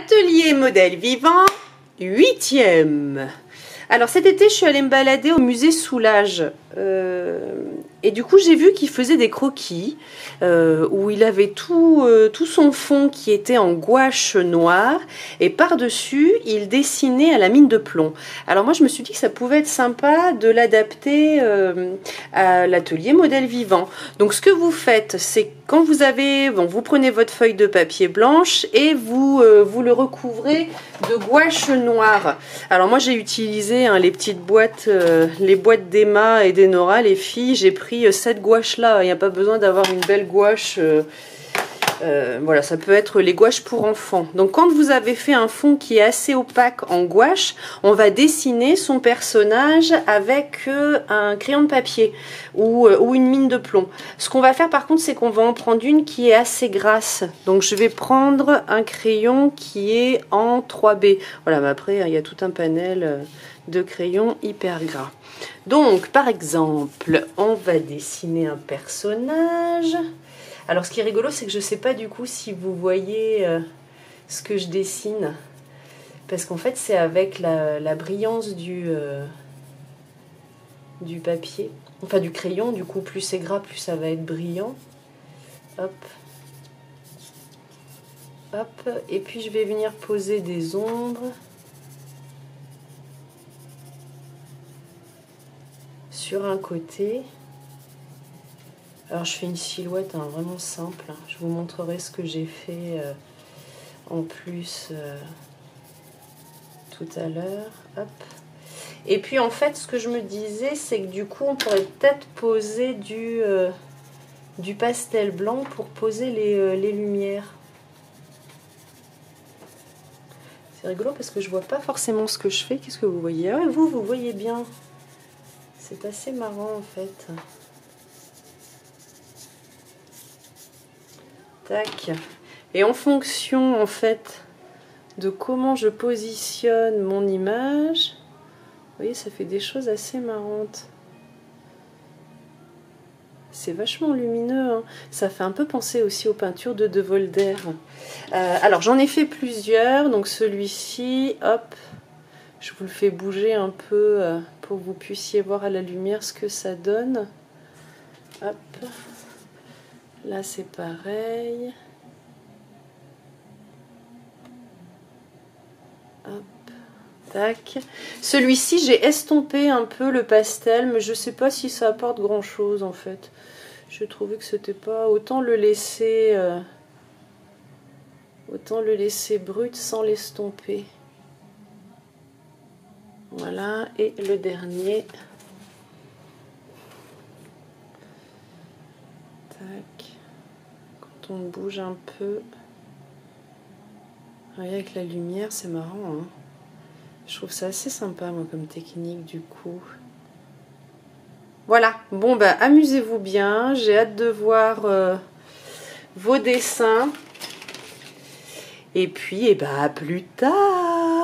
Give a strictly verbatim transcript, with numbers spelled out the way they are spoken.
Atelier modèle vivant, huitième. Alors cet été, je suis allée me balader au musée Soulages. Euh, et du coup, j'ai vu qu'il faisait des croquis euh, où il avait tout, euh, tout son fond qui était en gouache noire. Et par-dessus, il dessinait à la mine de plomb. Alors moi, je me suis dit que ça pouvait être sympa de l'adapter euh, à l'atelier modèle vivant. Donc ce que vous faites, c'est quand vous avez... Bon, vous prenez votre feuille de papier blanche et vous, euh, vous le recouvrez de gouache noire. Alors moi, j'ai utilisé hein, les petites boîtes, euh, les boîtes d'Emma et d'Enora, les filles. J'ai pris euh, cette gouache-là. Il n'y a pas besoin d'avoir une belle gouache. Euh, euh, voilà, ça peut être les gouaches pour enfants. Donc quand vous avez fait un fond qui est assez opaque en gouache, on va dessiner son personnage avec euh, un crayon de papier ou, euh, ou une mine de plomb. Ce qu'on va faire par contre, c'est qu'on va en prendre une qui est assez grasse. Donc je vais prendre un crayon qui est en trois B. Voilà, mais après, il y a tout un panel de crayons hyper gras. Donc par exemple, on va dessiner un personnage. Alors ce qui est rigolo, c'est que je ne sais pas du coup si vous voyez euh, ce que je dessine. Parce qu'en fait, c'est avec la, la brillance du, euh, du papier. Enfin, du crayon. Du coup, plus c'est gras, plus ça va être brillant. Hop. Hop. Et puis, je vais venir poser des ombres sur un côté. Alors je fais une silhouette hein, vraiment simple, je vous montrerai ce que j'ai fait euh, en plus euh, tout à l'heure. Hop. Et puis en fait ce que je me disais c'est que du coup on pourrait peut-être poser du, euh, du pastel blanc pour poser les, euh, les lumières. C'est rigolo parce que je vois pas forcément ce que je fais. Qu'est-ce que vous voyez? Ah ouais, vous, vous voyez bien. C'est assez marrant en fait. Tac. Et en fonction en fait de comment je positionne mon image, vous voyez, ça fait des choses assez marrantes. C'est vachement lumineux, hein. Ça fait un peu penser aussi aux peintures de De Volder. Euh, alors j'en ai fait plusieurs, donc celui-ci, hop, je vous le fais bouger un peu euh, pour que vous puissiez voir à la lumière ce que ça donne. Hop, là c'est pareil. Hop, tac. Celui-ci, j'ai estompé un peu le pastel, mais je sais pas si ça apporte grand chose en fait. Je trouvais que c'était pas... Autant le laisser... Euh... Autant le laisser brut sans l'estomper. Voilà, et le dernier. Tac. Quand on bouge un peu... Avec la lumière, c'est marrant, hein. Je trouve ça assez sympa, moi, comme technique, du coup. Voilà. Bon, bah, amusez-vous bien. J'ai hâte de voir euh, vos dessins. Et puis, eh ben, à plus tard.